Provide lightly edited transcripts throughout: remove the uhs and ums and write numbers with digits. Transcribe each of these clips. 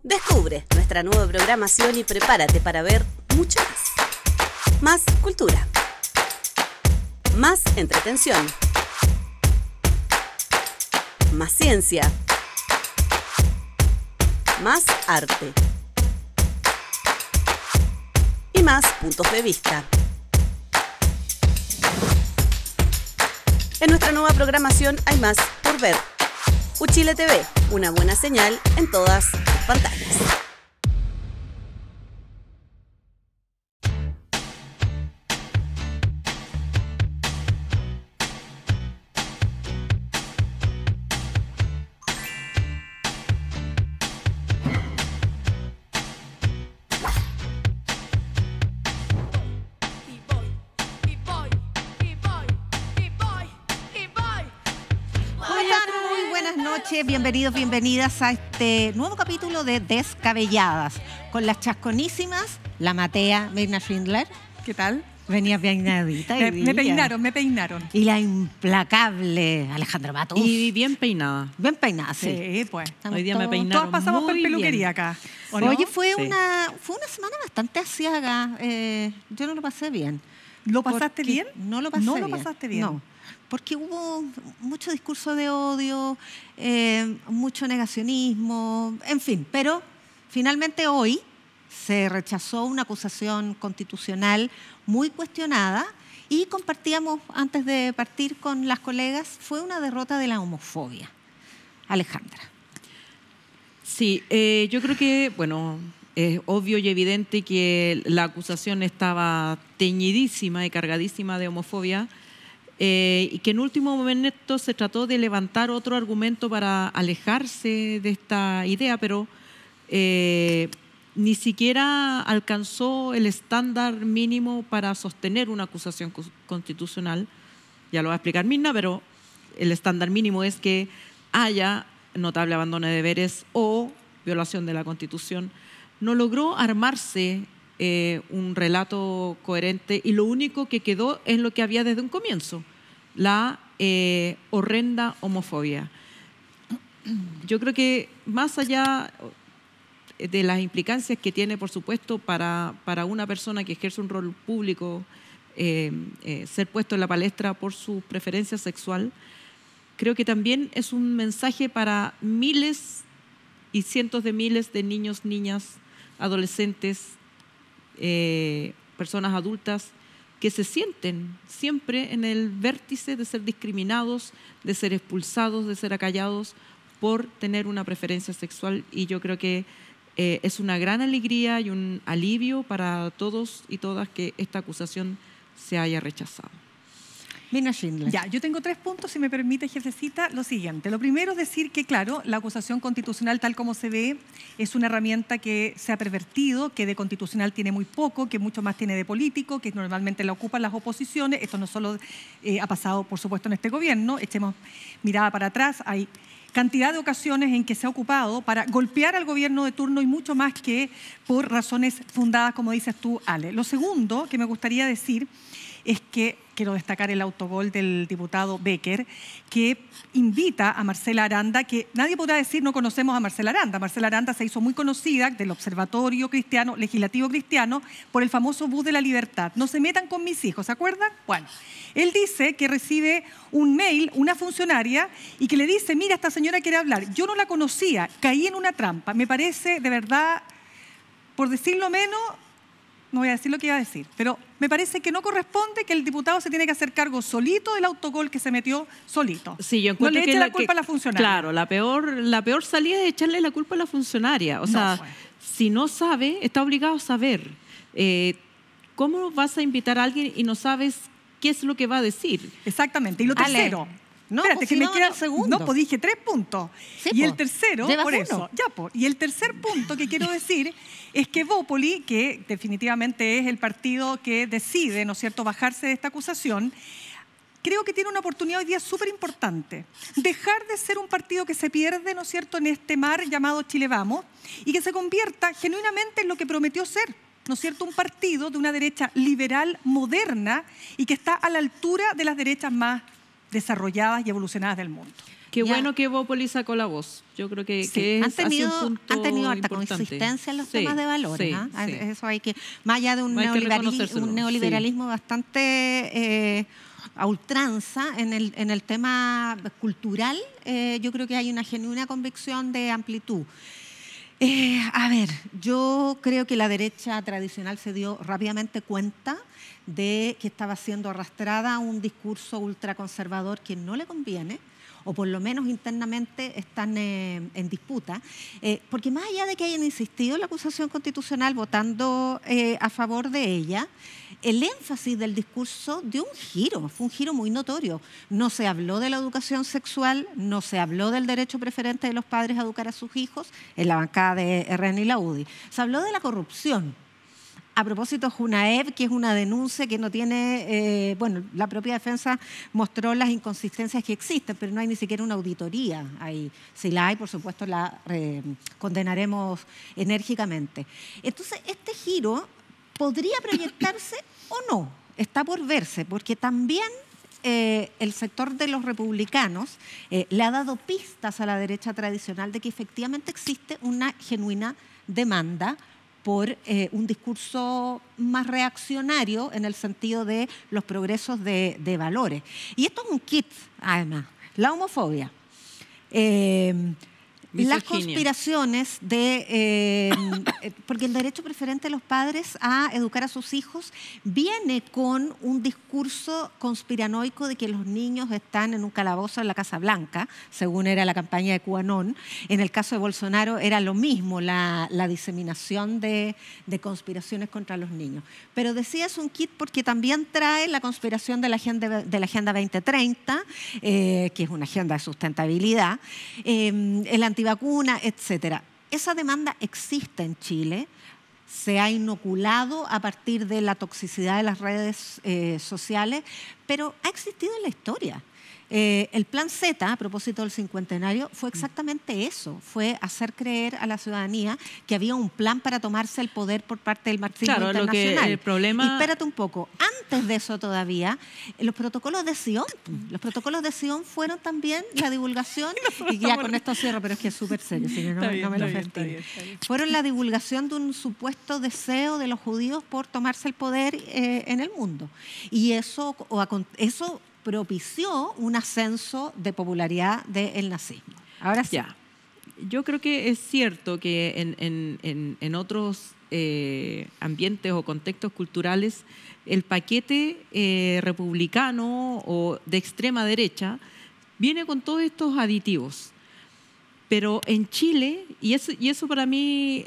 Descubre nuestra nueva programación y prepárate para ver mucho más. Más cultura. Más entretención. Más ciencia. Más arte. Y más puntos de vista. En nuestra nueva programación hay más por ver. Uchile TV, una buena señal en todas tus pantallas. Bienvenidos, bienvenidas a este nuevo capítulo de Descabelladas con las chasconísimas, la Matea Mirna Schindler. ¿Qué tal? Venía peinadita. Me peinaron. Y la implacable Alejandra Matos. Y bien peinada. Bien peinada, sí. Sí, pues. Hoy día me peinaron. Todos pasamos por peluquería bien acá. Oye, fue Sí. una semana bastante asiaga. Yo no lo pasé bien. ¿Lo pasaste Porque bien? No lo pasé bien. No lo pasaste bien. No, porque hubo mucho discurso de odio, mucho negacionismo, en fin. Pero finalmente hoy se rechazó una acusación constitucional muy cuestionada y compartíamos, antes de partir con las colegas, fue una derrota de la homofobia. Alejandra. Sí, yo creo que, bueno, es obvio y evidente que la acusación estaba teñidísima y cargadísima de homofobia y que en último momento se trató de levantar otro argumento para alejarse de esta idea, pero ni siquiera alcanzó el estándar mínimo para sostener una acusación constitucional. Ya lo va a explicar Mirna, pero el estándar mínimo es que haya notable abandono de deberes o violación de la Constitución. No logró armarse un relato coherente y lo único que quedó es lo que había desde un comienzo, la horrenda homofobia. Yo creo que más allá de las implicancias que tiene, por supuesto, para una persona que ejerce un rol público, ser puesto en la palestra por su preferencia sexual, creo que también es un mensaje para miles y cientos de miles de niños, niñas, adolescentes, personas adultas que se sienten siempre en el vértice de ser discriminados, de ser expulsados, de ser acallados por tener una preferencia sexual. Y yo creo que es una gran alegría y un alivio para todos y todas que esta acusación se haya rechazado. Mirna Schindler. Ya, yo tengo 3 puntos, si me permite, jefecita. Lo siguiente. Lo primero es decir que, claro, la acusación constitucional, tal como se ve, es una herramienta que se ha pervertido, que de constitucional tiene muy poco, que mucho más tiene de político, que normalmente la ocupan las oposiciones. Esto no solo ha pasado, por supuesto, en este gobierno. Echemos mirada para atrás. Hay cantidad de ocasiones en que se ha ocupado para golpear al gobierno de turno y mucho más que por razones fundadas, como dices tú, Ale. Lo segundo que me gustaría decir es que quiero destacar el autogol del diputado Becker, que invita a Marcela Aranda, que nadie podrá decir no conocemos a Marcela Aranda. Marcela Aranda se hizo muy conocida del Observatorio Cristiano, Legislativo Cristiano, por el famoso bus de la libertad. No se metan con mis hijos, ¿se acuerdan? Bueno, él dice que recibe un mail, una funcionaria, y que le dice, mira, esta señora quiere hablar. Yo no la conocía, caí en una trampa. Me parece, de verdad, por decirlo menos, no voy a decir lo que iba a decir, pero me parece que no corresponde, que el diputado se tiene que hacer cargo solito del autogol que se metió solito. Sí, yo no encuentro le que eche la culpa a la funcionaria. Claro, la peor salida es echarle la culpa a la funcionaria. O sea, bueno. si no sabe, está obligado a saber. ¿Cómo vas a invitar a alguien y no sabes qué es lo que va a decir? Exactamente. Y lo Ale. tercero. No, espérate, pues que si me no, queda el segundo. No, pues dije 3 puntos. Sí, y po. el tercero, Llevas por uno. eso, ya, po. Y el tercer punto que quiero decir es que Bópoli, que definitivamente es el partido que decide, ¿no es cierto?, bajarse de esta acusación, creo que tiene una oportunidad hoy día súper importante. Dejar de ser un partido que se pierde, ¿no es cierto?, en este mar llamado Chile Vamos y que se convierta genuinamente en lo que prometió ser, ¿no es cierto?, un partido de una derecha liberal, moderna y que está a la altura de las derechas más desarrolladas y evolucionadas del mundo. Qué Ya. bueno que Bópoli sacó la voz. Yo creo que, Sí, que han es así un punto han tenido harta importante. consistencia en los Sí, temas de valores. sí, ¿Ah? sí. Eso hay que, más allá de un Hay que reconocérselo, neoliberalismo bastante a ultranza en el tema cultural, yo creo que hay una genuina convicción de amplitud. A ver, yo creo que la derecha tradicional se dio rápidamente cuenta de que estaba siendo arrastrada a un discurso ultraconservador que no le conviene, o por lo menos internamente están en disputa, porque más allá de que hayan insistido en la acusación constitucional votando a favor de ella, el énfasis del discurso dio un giro, fue un giro muy notorio. No se habló de la educación sexual, no se habló del derecho preferente de los padres a educar a sus hijos en la bancada de RN y la UDI. Se habló de la corrupción. A propósito, Junaev, que es una denuncia que no tiene, bueno, la propia defensa mostró las inconsistencias que existen, pero no hay ni siquiera una auditoría ahí. Si la hay, por supuesto, la condenaremos enérgicamente. Entonces, este giro podría proyectarse o no, está por verse, porque también el sector de los republicanos le ha dado pistas a la derecha tradicional de que efectivamente existe una genuina demanda por un discurso más reaccionario en el sentido de los progresos de valores. Y esto es un kit, además, la homofobia. Las conspiraciones porque el derecho preferente de los padres a educar a sus hijos viene con un discurso conspiranoico de que los niños están en un calabozo en la Casa Blanca, según era la campaña de QAnon. En el caso de Bolsonaro era lo mismo, la diseminación de conspiraciones contra los niños. Pero decía es un kit porque también trae la conspiración de la Agenda 2030, que es una agenda de sustentabilidad, el antivacuna, etcétera. Esa demanda existe en Chile, se ha inoculado a partir de la toxicidad de las redes sociales, pero ha existido en la historia. El Plan Z, a propósito del cincuentenario, fue exactamente eso, fue hacer creer a la ciudadanía que había un plan para tomarse el poder por parte del marxismo internacional. Lo que el problema... Y espérate un poco, antes de eso todavía, los protocolos de Sion, fueron también la divulgación, y ya con esto cierro, pero es que es súper serio, si no me lo festino. Fueron la divulgación de un supuesto deseo de los judíos por tomarse el poder en el mundo. Y eso propició un ascenso de popularidad del nazismo. Ahora sí. Ya. Yo creo que es cierto que en otros ambientes o contextos culturales el paquete republicano o de extrema derecha viene con todos estos aditivos. Pero en Chile, y eso para mí,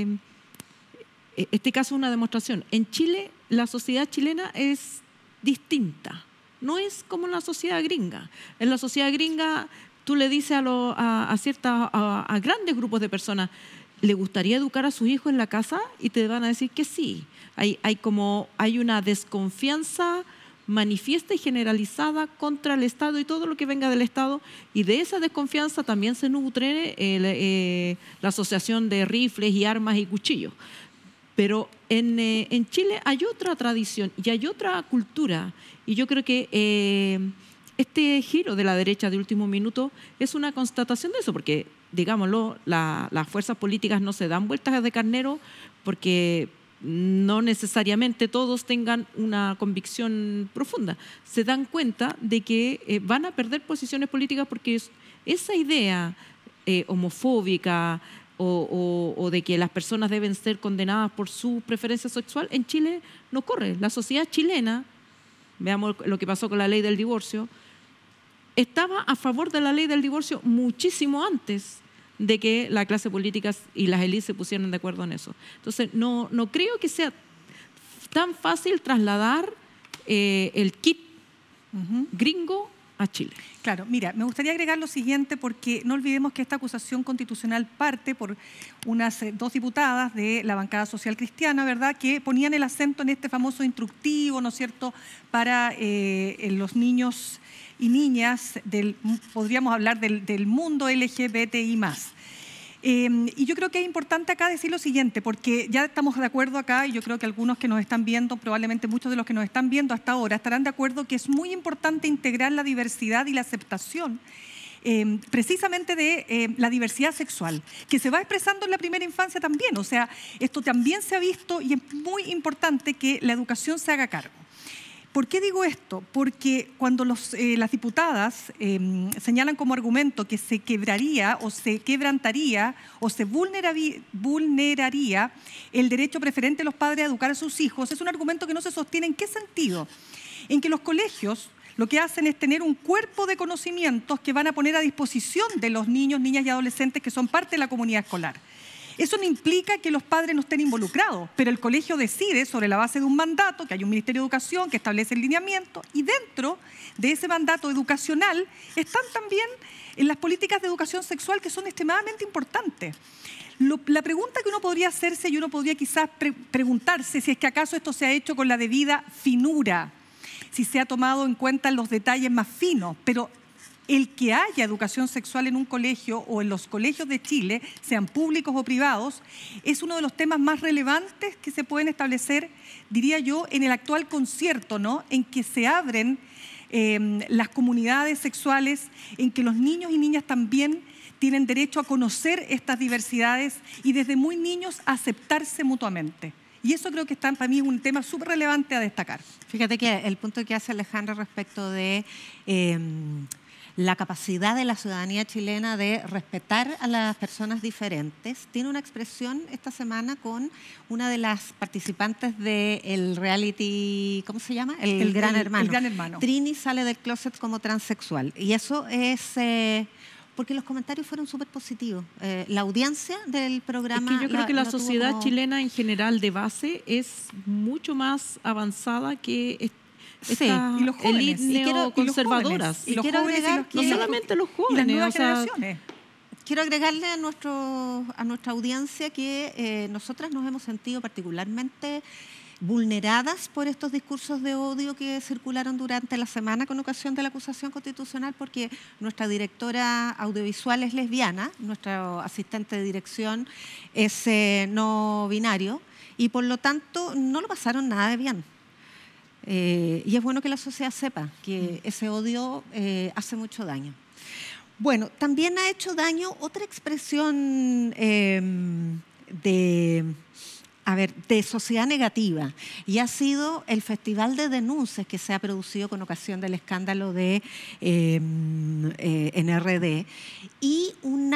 este caso es una demostración, en Chile la sociedad chilena es distinta. No es como en la sociedad gringa. En la sociedad gringa tú le dices a grandes grupos de personas, ¿le gustaría educar a sus hijos en la casa? Y te van a decir que sí. Hay una desconfianza manifiesta y generalizada contra el Estado y todo lo que venga del Estado, y de esa desconfianza también se nutre la asociación de rifles y armas y cuchillos. Pero en Chile hay otra tradición y hay otra cultura, y yo creo que este giro de la derecha de último minuto es una constatación de eso, porque, digámoslo, las fuerzas políticas no se dan vueltas de carnero porque no necesariamente todos tengan una convicción profunda. Se dan cuenta de que van a perder posiciones políticas porque esa idea homofóbica o de que las personas deben ser condenadas por su preferencia sexual, en Chile no corre. La sociedad chilena, veamos lo que pasó con la ley del divorcio, estaba a favor de la ley del divorcio muchísimo antes de que la clase política y las élites se pusieran de acuerdo en eso. Entonces, no creo que sea tan fácil trasladar el kit gringo a Chile. Claro, mira, me gustaría agregar lo siguiente, porque no olvidemos que esta acusación constitucional parte por unas dos diputadas de la bancada social cristiana, ¿verdad?, que ponían el acento en este famoso instructivo, ¿no es cierto?, para los niños y niñas, podríamos hablar del mundo LGBTI+. Y yo creo que es importante acá decir lo siguiente, porque ya estamos de acuerdo acá, y yo creo que algunos que nos están viendo, probablemente muchos de los que nos están viendo hasta ahora, estarán de acuerdo que es muy importante integrar la diversidad y la aceptación precisamente de la diversidad sexual, que se va expresando en la primera infancia también. O sea, esto también se ha visto y es muy importante que la educación se haga cargo. ¿Por qué digo esto? Porque cuando las diputadas señalan como argumento que se quebraría o se quebrantaría o se vulneraría el derecho preferente de los padres a educar a sus hijos, es un argumento que no se sostiene. ¿En qué sentido? En que los colegios lo que hacen es tener un cuerpo de conocimientos que van a poner a disposición de los niños, niñas y adolescentes que son parte de la comunidad escolar. Eso no implica que los padres no estén involucrados, pero el colegio decide sobre la base de un mandato, que hay un Ministerio de Educación que establece el lineamiento, y dentro de ese mandato educacional están también las políticas de educación sexual, que son extremadamente importantes. La pregunta que uno podría hacerse, y uno podría quizás preguntarse si es que acaso esto se ha hecho con la debida finura, si se ha tomado en cuenta los detalles más finos, pero el que haya educación sexual en un colegio o en los colegios de Chile, sean públicos o privados, es uno de los temas más relevantes que se pueden establecer, diría yo, en el actual concierto, ¿no? En que se abren las comunidades sexuales, en que los niños y niñas también tienen derecho a conocer estas diversidades y desde muy niños a aceptarse mutuamente. Y eso creo que está, para mí, es un tema súper relevante a destacar. Fíjate que el punto que hace Alejandra respecto de la capacidad de la ciudadanía chilena de respetar a las personas diferentes tiene una expresión esta semana con una de las participantes del reality, ¿cómo se llama? El Gran Hermano. El Gran Hermano. Trini sale del closet como transexual. Y eso es porque los comentarios fueron súper positivos. La audiencia del programa... Es que yo creo que la sociedad chilena en general de base es mucho más avanzada que y los jóvenes, neoconservadoras. Y quiero agregar que... No solamente los jóvenes. Y las nuevas generaciones. Quiero agregarle a nuestra audiencia que nosotras nos hemos sentido particularmente vulneradas por estos discursos de odio que circularon durante la semana con ocasión de la acusación constitucional, porque nuestra directora audiovisual es lesbiana, nuestro asistente de dirección es no binario y por lo tanto no lo pasaron nada de bien. Y es bueno que la sociedad sepa que ese odio hace mucho daño. Bueno, también ha hecho daño otra expresión de sociedad negativa, y ha sido el festival de denuncias que se ha producido con ocasión del escándalo de NRD y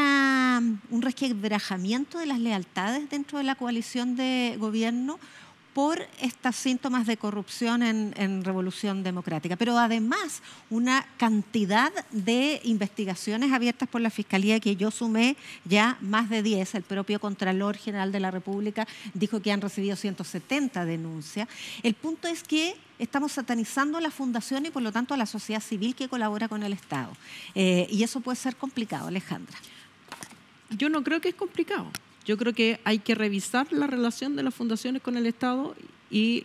un resquebrajamiento de las lealtades dentro de la coalición de gobierno por estos síntomas de corrupción en Revolución Democrática. Pero además una cantidad de investigaciones abiertas por la Fiscalía que yo sumé ya más de 10. El propio Contralor General de la República dijo que han recibido 170 denuncias. El punto es que estamos satanizando a la fundación y por lo tanto a la sociedad civil que colabora con el Estado. Y eso puede ser complicado, Alejandra. Yo no creo que es complicado. Yo creo que hay que revisar la relación de las fundaciones con el Estado y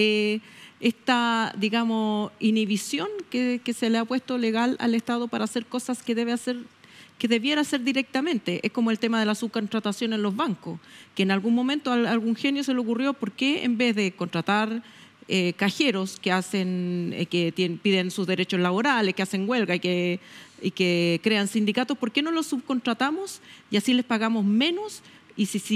esta, digamos, inhibición que se le ha puesto legal al Estado para hacer cosas que debiera hacer directamente. Es como el tema de la subcontratación en los bancos, que en algún momento a algún genio se le ocurrió por qué en vez de contratar cajeros que piden sus derechos laborales, que hacen huelga y que crean sindicatos, ¿por qué no los subcontratamos y así les pagamos menos? Y si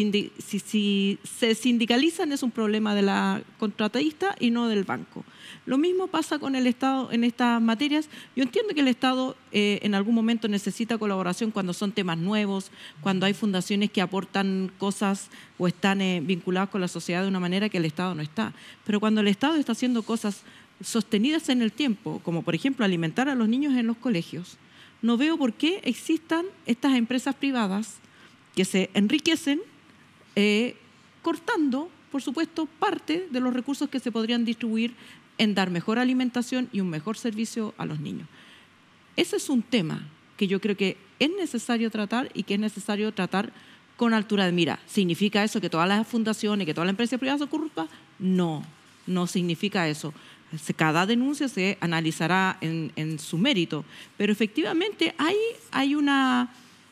se sindicalizan es un problema de la contratista y no del banco. Lo mismo pasa con el Estado en estas materias. Yo entiendo que el Estado en algún momento necesita colaboración cuando son temas nuevos, cuando hay fundaciones que aportan cosas o están vinculadas con la sociedad de una manera que el Estado no está. Pero cuando el Estado está haciendo cosas sostenidas en el tiempo, como por ejemplo alimentar a los niños en los colegios, no veo por qué existan estas empresas privadas que se enriquecen cortando, por supuesto, parte de los recursos que se podrían distribuir en dar mejor alimentación y un mejor servicio a los niños. Ese es un tema que yo creo que es necesario tratar y que es necesario tratar con altura de mira. ¿Significa eso que todas las fundaciones, que todas las empresas privadas son corruptas? No, no significa eso. Cada denuncia se analizará en su mérito, pero efectivamente hay una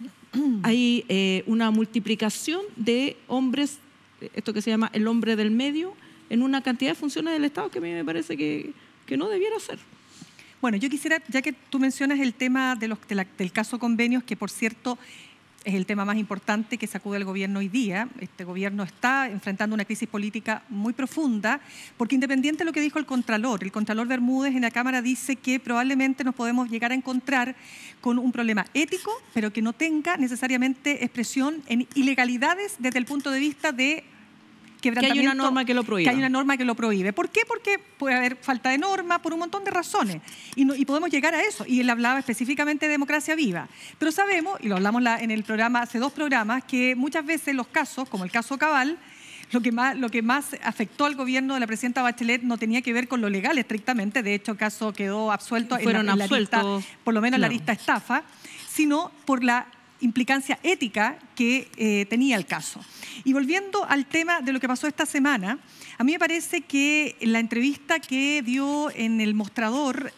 multiplicación de hombres, esto que se llama el hombre del medio, en una cantidad de funciones del Estado que a mí me parece que no debiera ser. Bueno, yo quisiera, ya que tú mencionas el tema del caso convenios, que por cierto es el tema más importante que sacude al gobierno hoy día. Este gobierno está enfrentando una crisis política muy profunda, porque independiente de lo que dijo el Contralor Bermúdez en la Cámara dice que probablemente nos podemos llegar a encontrar con un problema ético, pero que no tenga necesariamente expresión en ilegalidades desde el punto de vista de quebrantamiento. Que hay una norma que lo prohíbe. Que hay una norma que lo prohíbe. ¿Por qué? Porque puede haber falta de norma por un montón de razones. Y podemos llegar a eso. Y él hablaba específicamente de democracia viva. Pero sabemos, y lo hablamos en el programa, hace 2 programas, que muchas veces los casos, como el caso Cabal, lo que más afectó al gobierno de la presidenta Bachelet no tenía que ver con lo legal estrictamente. De hecho, el caso quedó absuelto Fueron en la lista, por lo menos en la lista estafa, sino por la implicancia ética que tenía el caso. Y volviendo al tema de lo que pasó esta semana, a mí me parece que la entrevista que dio en el Mostrador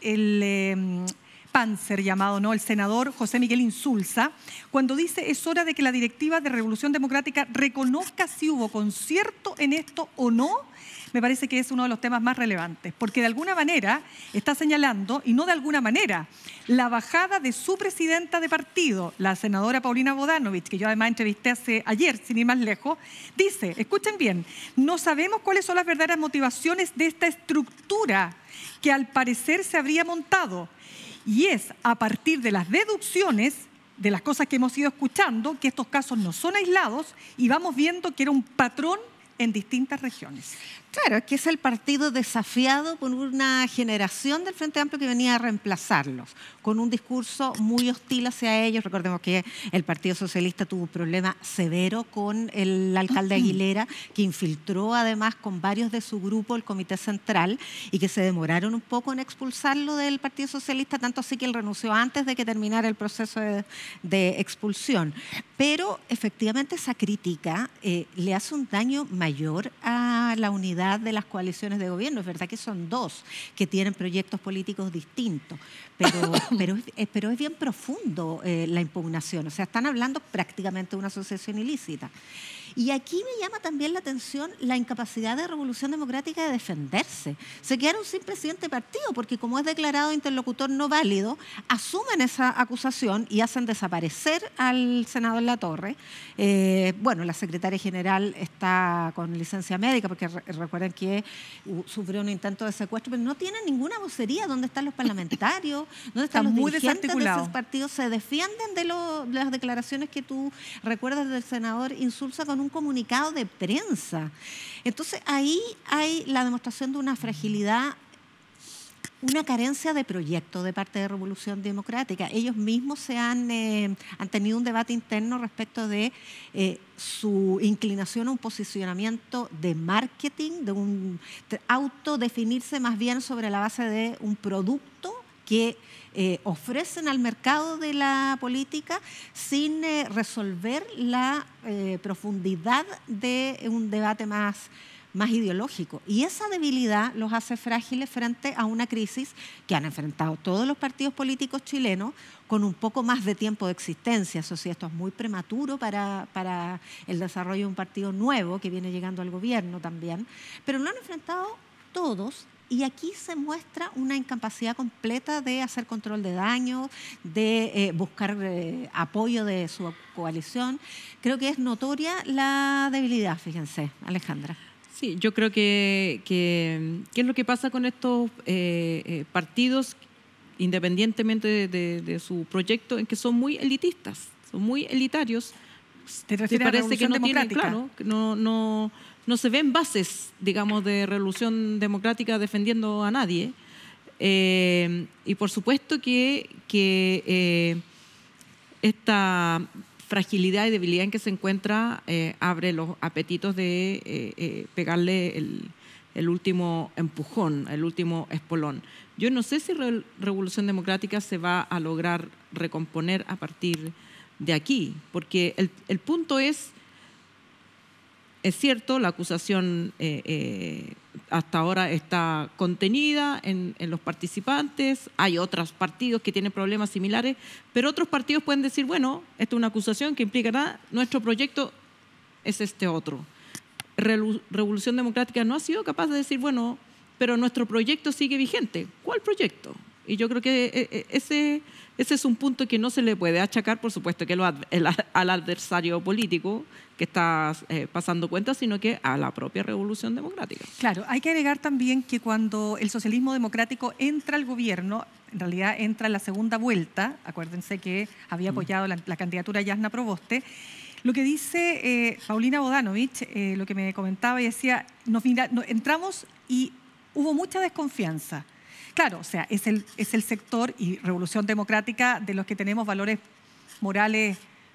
el Panzer llamado, ¿no?, el senador José Miguel Insulza, cuando dice es hora de que la directiva de Revolución Democrática reconozca si hubo concierto en esto o no, me parece que es uno de los temas más relevantes, porque de alguna manera está señalando, y no de alguna manera, la bajada de su presidenta de partido, la senadora Paulina Bodanovich, que yo además entrevisté ayer, sin ir más lejos, dice, escuchen bien, no sabemos cuáles son las verdaderas motivaciones de esta estructura que al parecer se habría montado, y es a partir de las deducciones de las cosas que hemos ido escuchando, que estos casos no son aislados, y vamos viendo que era un patrón en distintas regiones. Claro, es que es el partido desafiado por una generación del Frente Amplio que venía a reemplazarlos, con un discurso muy hostil hacia ellos. Recordemos que el Partido Socialista tuvo un problema severo con el alcalde Aguilera, que infiltró además con varios de su grupo el Comité Central y que se demoraron un poco en expulsarlo del Partido Socialista, tanto así que él renunció antes de que terminara el proceso de expulsión. Pero efectivamente esa crítica le hace un daño mayor a la unidad de las coaliciones de gobierno. Es verdad que son 2 que tienen proyectos políticos distintos, pero es bien profundo la impugnación. O sea, están hablando prácticamente de una asociación ilícita. Y aquí me llama también la atención la incapacidad de Revolución Democrática de defenderse. Se quedaron sin presidente de partido porque, como es declarado interlocutor no válido, asumen esa acusación y hacen desaparecer al senador Latorre. Bueno, la secretaria general está con licencia médica porque recuerden que sufrió un intento de secuestro, pero no tienen ninguna vocería. ¿Dónde están los parlamentarios? ¿Dónde están los dirigentes de esos partidos? Se defienden de las declaraciones que tú recuerdas del senador Insulza con un comunicado de prensa. Entonces ahí hay la demostración de una fragilidad, una carencia de proyecto de parte de Revolución Democrática. Ellos mismos han tenido un debate interno respecto de su inclinación a un posicionamiento de marketing, de autodefinirse más bien sobre la base de un producto que ofrecen al mercado de la política sin resolver la profundidad de un debate más ideológico. Y esa debilidad los hace frágiles frente a una crisis que han enfrentado todos los partidos políticos chilenos con un poco más de tiempo de existencia. Eso sí, esto es muy prematuro para el desarrollo de un partido nuevo que viene llegando al gobierno también, pero lo han enfrentado todos. Y aquí se muestra una incapacidad completa de hacer control de daños, de buscar apoyo de su coalición. Creo que es notoria la debilidad, fíjense, Alejandra. Sí, yo creo que ¿qué es lo que pasa con estos partidos, independientemente de su proyecto, en que son muy elitistas, son muy elitarios? ¿Te refieres a parece que no tienen, democrática? claro, que no se ven bases, digamos, de Revolución Democrática defendiendo a nadie. Y por supuesto que esta fragilidad y debilidad en que se encuentra abre los apetitos de pegarle el último empujón, el último espolón. Yo no sé si Revolución Democrática se va a lograr recomponer a partir de aquí, porque el punto es cierto, la acusación hasta ahora está contenida en los participantes, hay otros partidos que tienen problemas similares, pero otros partidos pueden decir, bueno, esta es una acusación que implicará, nuestro proyecto es este otro. Revolución Democrática no ha sido capaz de decir, bueno, pero nuestro proyecto sigue vigente. ¿Cuál proyecto? Y yo creo que ese es un punto que no se le puede achacar, por supuesto, que al adversario político que está pasando cuenta, sino que a la propia Revolución Democrática. Claro, hay que agregar también que cuando el socialismo democrático entra al gobierno, en realidad entra en la segunda vuelta, acuérdense que había apoyado la candidatura Jasna Proboste, lo que dice Paulina Bodanovich, lo que me comentaba y decía, entramos y hubo mucha desconfianza. Claro, o sea, es el sector y Revolución Democrática de los que tenemos valores morales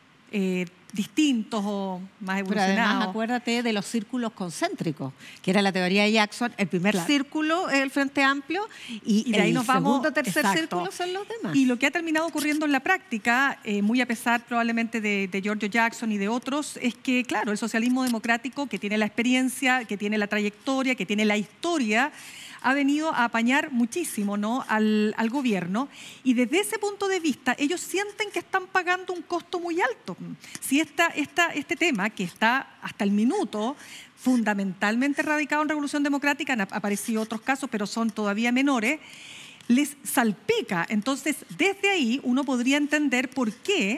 distintos o más Pero evolucionados. además acuérdate de los círculos concéntricos, que era la teoría de Jackson, el primer círculo es el Frente Amplio y de ahí el nos vamos, segundo, tercer exacto, círculo son los demás. Y lo que ha terminado ocurriendo en la práctica, muy a pesar probablemente de Giorgio Jackson y de otros, es que, claro, el socialismo democrático, que tiene la experiencia, que tiene la trayectoria, que tiene la historia, ha venido a apañar muchísimo, ¿no?, al gobierno, y desde ese punto de vista ellos sienten que están pagando un costo muy alto. Si este tema, que está hasta el minuto fundamentalmente radicado en Revolución Democrática, han aparecido otros casos, pero son todavía menores, les salpica. Entonces, desde ahí uno podría entender por qué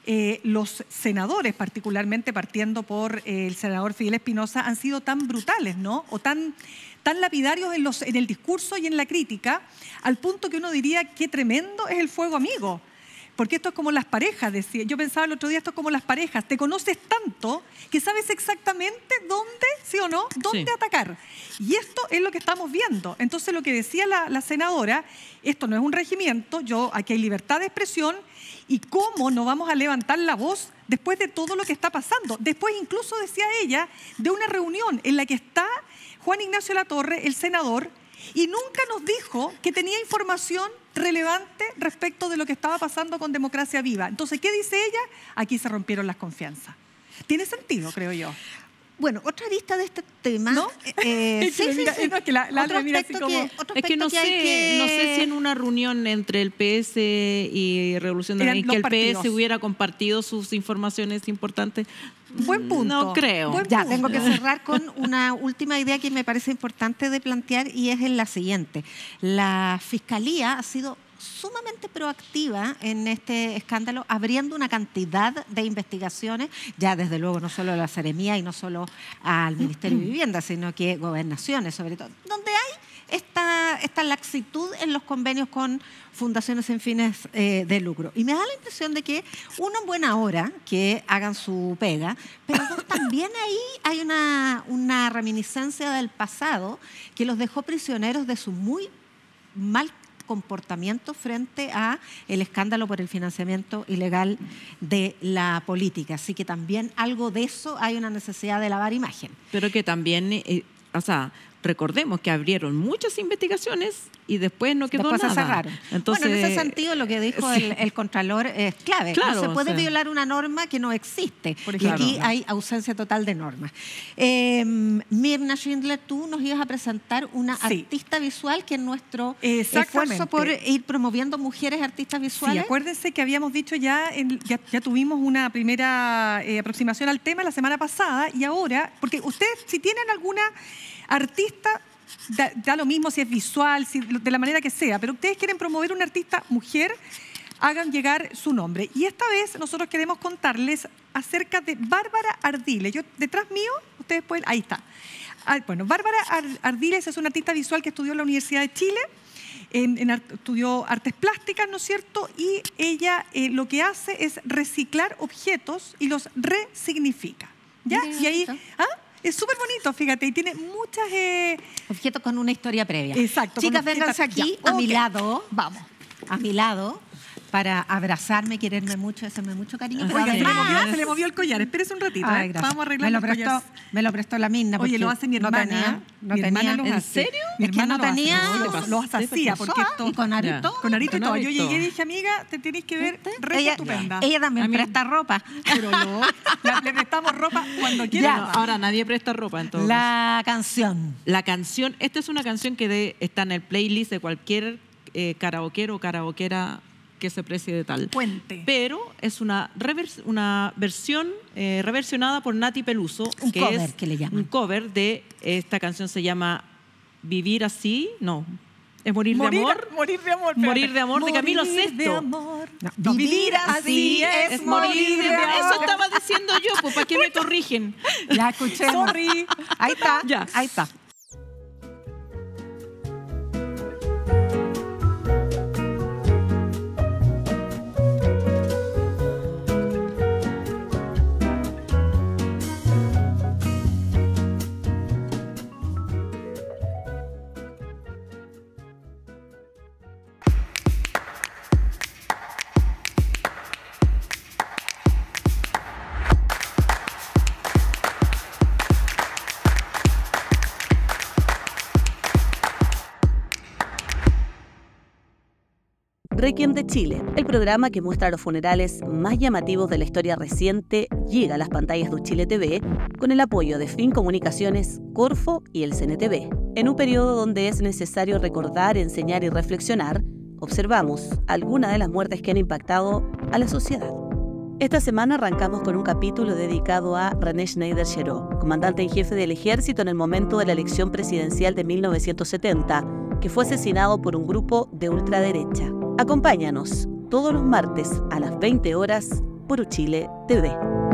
los senadores, particularmente partiendo por el senador Fidel Espinosa, han sido tan brutales, ¿no?, o tan lapidarios en el discurso y en la crítica, al punto que uno diría qué tremendo es el fuego amigo. Porque esto es como las parejas, decía. Yo pensaba el otro día, esto es como las parejas. Te conoces tanto que sabes exactamente dónde, sí o no, dónde atacar. Y esto es lo que estamos viendo. Entonces, lo que decía la senadora, esto no es un regimiento, aquí hay libertad de expresión, y cómo no vamos a levantar la voz después de todo lo que está pasando. Después, incluso decía ella, de una reunión en la que está Juan Ignacio Latorre, el senador, y nunca nos dijo que tenía información relevante respecto de lo que estaba pasando con Democracia Viva. Entonces, ¿qué dice ella? Aquí se rompieron las confianzas. Tiene sentido, creo yo. Bueno, otra arista de este tema. ¿No? Sí. No, es que la otra mira así como... Es que no sé si en una reunión entre el PS y Revolución Democrática, que el partidos. PS hubiera compartido sus informaciones importantes. Buen punto. No creo. Ya, tengo que cerrar con una última idea que me parece importante de plantear y es en la siguiente. La Fiscalía ha sido sumamente proactiva en este escándalo, abriendo una cantidad de investigaciones, ya desde luego no solo a la Seremía y no solo al Ministerio de Vivienda, sino que gobernaciones sobre todo, donde hay esta laxitud en los convenios con fundaciones sin fines de lucro. Y me da la impresión de que, uno, en buena hora, que hagan su pega, pero dos, también ahí hay una reminiscencia del pasado que los dejó prisioneros de su muy mal comportamiento frente a el escándalo por el financiamiento ilegal de la política. Así que también algo de eso hay una necesidad de lavar imagen. Pero que también, recordemos que abrieron muchas investigaciones y después no quedó después nada. Se cerraron. Entonces, bueno, en ese sentido lo que dijo sí, el Contralor es clave. Claro, no se puede o sea, violar una norma que no existe. Y claro, aquí hay ausencia total de normas. Mirna Schindler, tú nos ibas a presentar una artista visual que es nuestro esfuerzo por ir promoviendo mujeres artistas visuales. Sí, acuérdense que habíamos dicho ya tuvimos una primera aproximación al tema la semana pasada y ahora, porque ustedes si tienen alguna artista, da lo mismo si es visual, de la manera que sea, pero ustedes quieren promover una artista mujer, hagan llegar su nombre. Y esta vez nosotros queremos contarles acerca de Bárbara Ardiles. Yo, detrás mío, ustedes pueden... Ahí está. Bueno, Bárbara Ardiles es una artista visual que estudió en la Universidad de Chile, estudió artes plásticas, ¿no es cierto? Y ella lo que hace es reciclar objetos y los resignifica. ¿Ya? Y ahí... Es súper bonito, fíjate, y tiene muchas... objetos con una historia previa. Exacto. Chicas, vénganse aquí, a mi lado. Vamos. A mi lado, para abrazarme, quererme mucho, hacerme mucho cariño. Oiga, se le movió el collar. Espérese un ratito. Ay, Vamos a arreglar los collares. Me lo prestó la Mirna. Oye, lo hace mi hermana. No tenía. ¿En serio? Mi Es que hermana no tenía. lo hacía porque esto... Y con arito. Con arito y todo. Yo arito. llegué y dije, amiga, te tenés que ver re estupenda. Ella también presta ropa. Pero le prestamos ropa cuando quiera. No, ahora nadie presta ropa en todo caso. La canción. La canción, esta es una canción que está en el playlist de cualquier karaoquero o karaoquera que se precie de tal. Puente. Pero es una versión reversionada por Nati Peluso. Un que cover, es que le llaman. un cover de esta canción, se llama Vivir Así, no, ¿Es morir de amor? Morir de amor. Morir de amor de Camilo Morir de Sesto. amor. No, vivir así es morir de amor. Eso estaba diciendo yo, pues ¿para qué me corrigen? Ya escuchemos. Sorry. Ahí está, Ya. ahí está. Requiem de Chile, el programa que muestra los funerales más llamativos de la historia reciente, llega a las pantallas de Chile TV con el apoyo de Fin Comunicaciones, Corfo y el CNTV. En un periodo donde es necesario recordar, enseñar y reflexionar, observamos algunas de las muertes que han impactado a la sociedad. Esta semana arrancamos con un capítulo dedicado a René Schneider-Cherot, comandante en jefe del ejército en el momento de la elección presidencial de 1970, que fue asesinado por un grupo de ultraderecha. Acompáñanos todos los martes a las 20 horas por Uchile TV.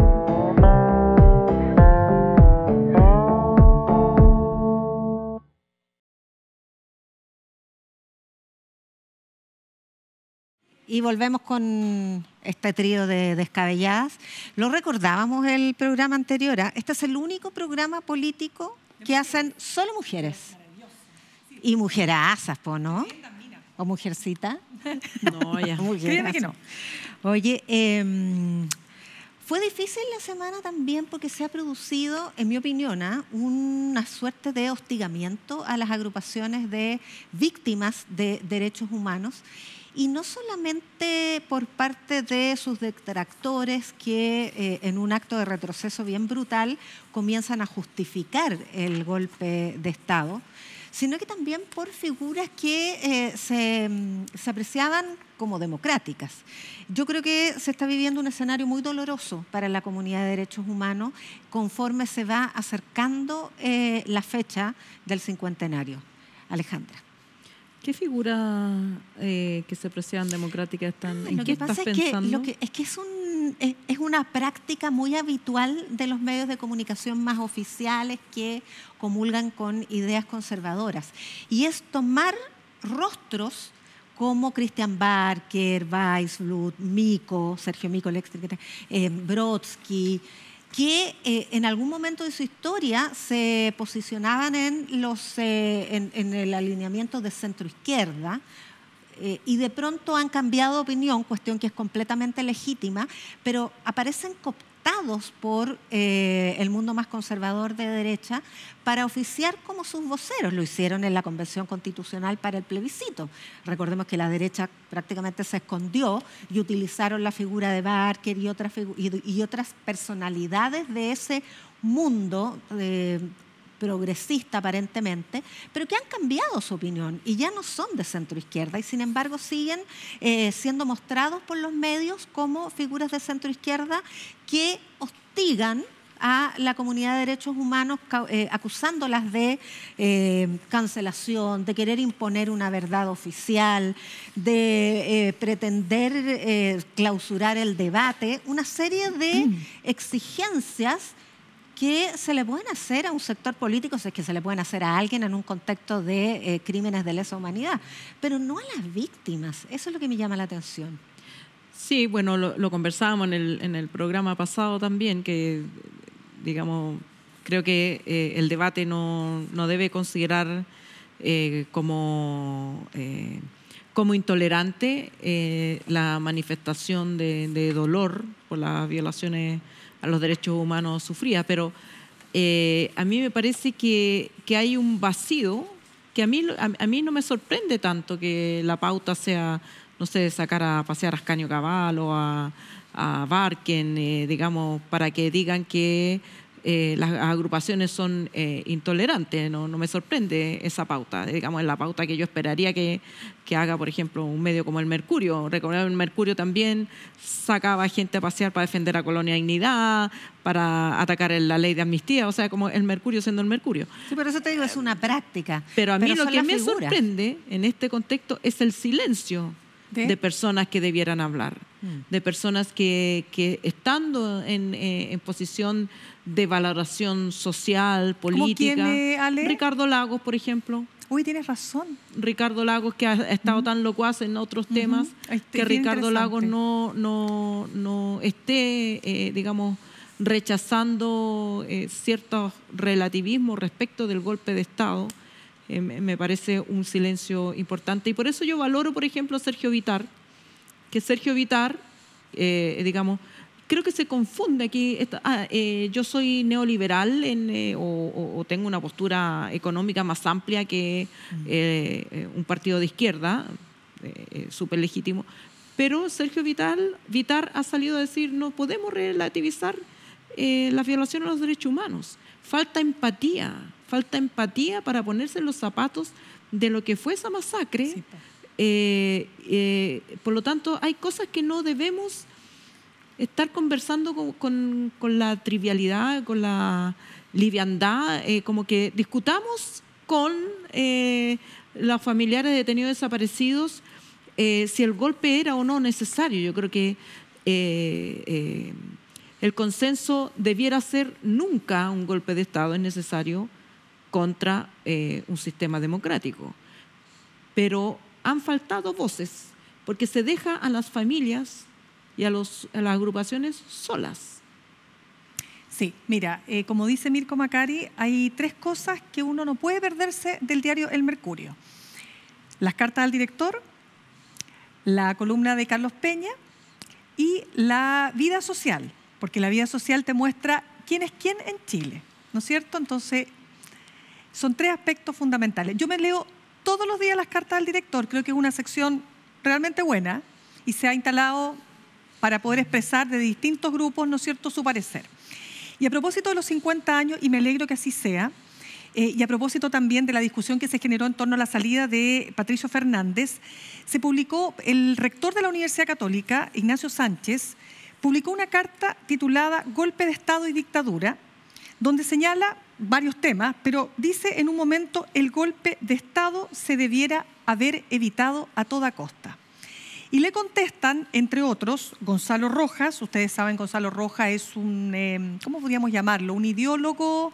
Y volvemos con este trío de descabelladas. Lo recordábamos el programa anterior. Este es el único programa político que hacen solo mujeres. Y mujerazas, ¿no? ¿O mujercita? No, ya. Créeme que no. Oye, fue difícil la semana también porque se ha producido, en mi opinión, una suerte de hostigamiento a las agrupaciones de víctimas de derechos humanos. Y no solamente por parte de sus detractores que en un acto de retroceso bien brutal comienzan a justificar el golpe de Estado, sino que también por figuras que se apreciaban como democráticas. Yo creo que se está viviendo un escenario muy doloroso para la comunidad de derechos humanos conforme se va acercando la fecha del cincuentenario. Alejandra. ¿Qué figuras que se aprecian democráticas están? ¿En qué estás pensando? Es que es una práctica muy habitual de los medios de comunicación más oficiales que comulgan con ideas conservadoras. Y es tomar rostros como Christian Barker, Weisblut, Mico, Sergio Mico, Brodsky, que en algún momento de su historia se posicionaban en el alineamiento de centro-izquierda y de pronto han cambiado de opinión, cuestión que es completamente legítima, pero aparecen cooptados por el mundo más conservador de derecha para oficiar como sus voceros. Lo hicieron en la Convención Constitucional para el plebiscito. Recordemos que la derecha prácticamente se escondió y utilizaron la figura de Barker y otras personalidades de ese mundo progresista aparentemente, pero que han cambiado su opinión y ya no son de centroizquierda y sin embargo siguen siendo mostrados por los medios como figuras de centroizquierda que hostigan a la comunidad de derechos humanos acusándolas de cancelación, de querer imponer una verdad oficial, de pretender clausurar el debate, una serie de exigencias que se le pueden hacer a un sector político, es que se le pueden hacer a alguien en un contexto de crímenes de lesa humanidad, pero no a las víctimas. Eso es lo que me llama la atención. Sí, bueno, lo conversábamos en el programa pasado también, que, digamos, creo que el debate no debe considerar como intolerante la manifestación de dolor por las violaciones a los derechos humanos sufridas, pero a mí me parece que hay un vacío que a mí no me sorprende tanto que la pauta sea, no sé, sacar a pasear a Ascanio Cabal o a Barken, digamos, para que digan que las agrupaciones son intolerantes. No me sorprende esa pauta. Digamos, es la pauta que yo esperaría que haga, por ejemplo, un medio como el Mercurio. Recordar, el Mercurio también sacaba gente a pasear para defender a Colonia Dignidad, para atacar la ley de amnistía, o sea, como el Mercurio siendo el Mercurio. Sí, pero eso te digo, es una práctica. Pero a mí lo son que las me figuras. sorprende en este contexto es el silencio de personas que debieran hablar, de personas que estando en posición de valoración social, política. quién, Ale? Ricardo Lagos, por ejemplo. Uy, tienes razón. Ricardo Lagos, que ha estado tan locuaz en otros temas, que bien Ricardo Lagos interesante. no esté, digamos, rechazando ciertos relativismos respecto del golpe de Estado. Me parece un silencio importante. Y por eso yo valoro, por ejemplo, a Sergio Vittar, que Sergio Vittar, digamos, creo que se confunde aquí. Yo soy neoliberal o tengo una postura económica más amplia que un partido de izquierda, súper legítimo. Pero Sergio Vittar ha salido a decir no podemos relativizar las violaciones a los derechos humanos. Falta empatía para ponerse en los zapatos de lo que fue esa masacre. Sí, por lo tanto, hay cosas que no debemos estar conversando con la trivialidad, con la liviandad, como que discutamos con los familiares de detenidos desaparecidos si el golpe era o no necesario. Yo creo que el consenso debiera ser nunca un golpe de Estado es necesario contra un sistema democrático. Pero han faltado voces, porque se deja a las familias y a las agrupaciones solas. Sí, mira, como dice Mirko Macari, hay 3 cosas que uno no puede perderse del diario El Mercurio. Las cartas al director, la columna de Carlos Peña y la vida social, porque la vida social te muestra quién es quién en Chile, ¿no es cierto? Entonces, son 3 aspectos fundamentales. Yo me leo todos los días las cartas al director, creo que es una sección realmente buena y se ha instalado para poder expresar de distintos grupos, ¿no es cierto?, su parecer. Y a propósito de los 50 años, y me alegro que así sea, y a propósito también de la discusión que se generó en torno a la salida de Patricio Fernández, se publicó, el rector de la Universidad Católica, Ignacio Sánchez, publicó una carta titulada Golpe de Estado y Dictadura, donde señala varios temas, pero dice en un momento el golpe de Estado se debiera haber evitado a toda costa. Y le contestan, entre otros, Gonzalo Rojas. Ustedes saben, Gonzalo Rojas es un, ¿cómo podríamos llamarlo? Un ideólogo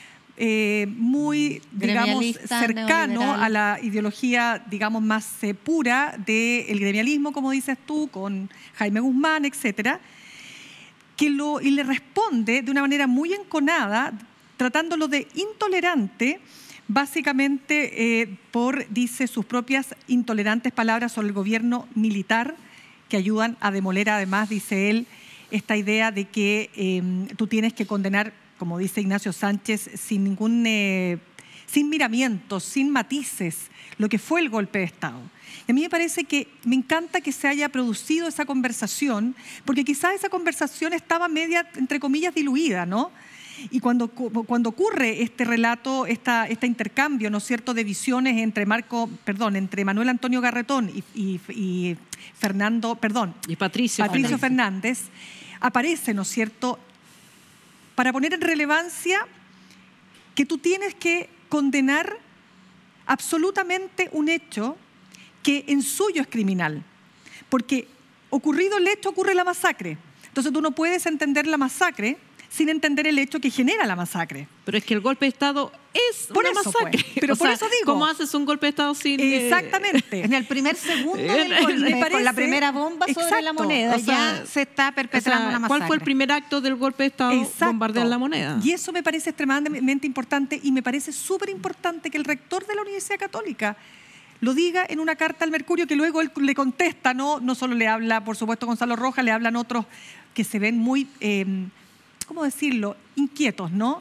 muy, digamos, cercano neoliberal a la ideología, digamos, más pura del gremialismo, como dices tú, con Jaime Guzmán, etcétera, y le responde de una manera muy enconada, tratándolo de intolerante, básicamente dice sus propias intolerantes palabras sobre el gobierno militar, que ayudan a demoler, además, dice él, esta idea de que tú tienes que condenar, como dice Ignacio Sánchez, sin miramientos, sin matices, lo que fue el golpe de Estado. Y a mí me parece que me encanta que se haya producido esa conversación, porque quizás esa conversación estaba media, entre comillas, diluida, ¿no? Y cuando ocurre este relato, este intercambio, ¿no es cierto?, de visiones entre Manuel Antonio Garretón y Patricio Fernández, aparece, ¿no es cierto?, para poner en relevancia que tú tienes que condenar absolutamente un hecho que en suyo es criminal, porque ocurrido el hecho ocurre la masacre. Entonces tú no puedes entender la masacre sin entender el hecho que genera la masacre. Pero es que el golpe de Estado es una masacre. Pues. Pero por eso digo. ¿Cómo haces un golpe de Estado sin...? Exactamente. En el primer segundo del golpe, con la primera bomba sobre la moneda, ya se está perpetrando una masacre. ¿Cuál fue el primer acto del golpe de Estado? Exacto. Bombardear la moneda. Y eso me parece extremadamente importante, y me parece súper importante que el rector de la Universidad Católica lo diga en una carta al Mercurio, que luego él le contesta, no solo le habla, por supuesto, Gonzalo Rojas, le hablan otros que se ven muy... ¿cómo decirlo?, inquietos, ¿no?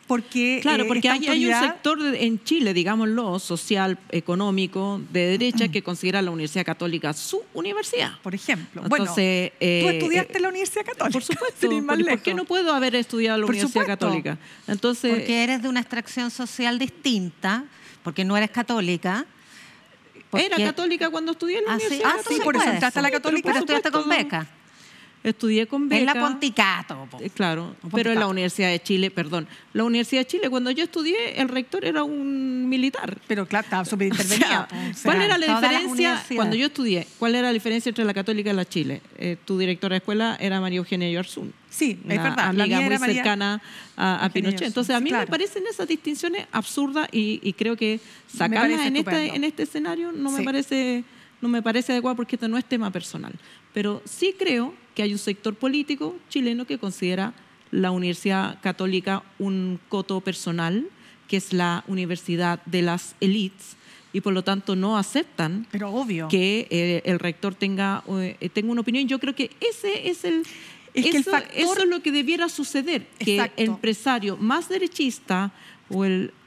porque Claro, porque esta hay un autoridad- sector en Chile, digámoslo, social, económico, de derecha, que considera la Universidad Católica su universidad. por ejemplo. Entonces, bueno, tú estudiaste en la Universidad Católica. por supuesto, sin ir más ¿por qué lejos. no puedo haber estudiado en la Por Universidad supuesto. Católica? Entonces, Porque eres de una extracción social distinta, porque no eres católica. era porque- católica cuando estudié en la Ah, sí. Universidad Ah, sí, Católica. por eso puede entraste a la ser. Católica. Pero Por estudiaste con supuesto. beca. Estudié con beca. En la Ponticato. po. Claro, O pero en la Pontificato. Universidad de Chile, perdón. La Universidad de Chile, cuando yo estudié, el rector era un militar. Pero claro, estaba súper O sea, intervenida. ¿cuál era la todas las diferencia universidades. cuando yo estudié? ¿Cuál era la diferencia entre la Católica y la Chile? Tu directora de escuela era María Eugenia Yorzún. Sí, es una verdad. La amiga mía muy era María cercana a Eugenia Pinochet. Yorzún, Entonces, a mí claro. me parecen esas distinciones absurdas y creo que Me sacarlas parece estupendo. en este escenario no Sí. me parece adecuado porque esto no es tema personal. Pero sí creo que hay un sector político chileno que considera la Universidad Católica un coto personal, que es la universidad de las élites, y por lo tanto no aceptan Pero obvio. que el rector tenga una opinión. Yo creo que ese es el... Es que el eso, factor- eso es lo que debiera suceder, que Exacto. el empresario más derechista o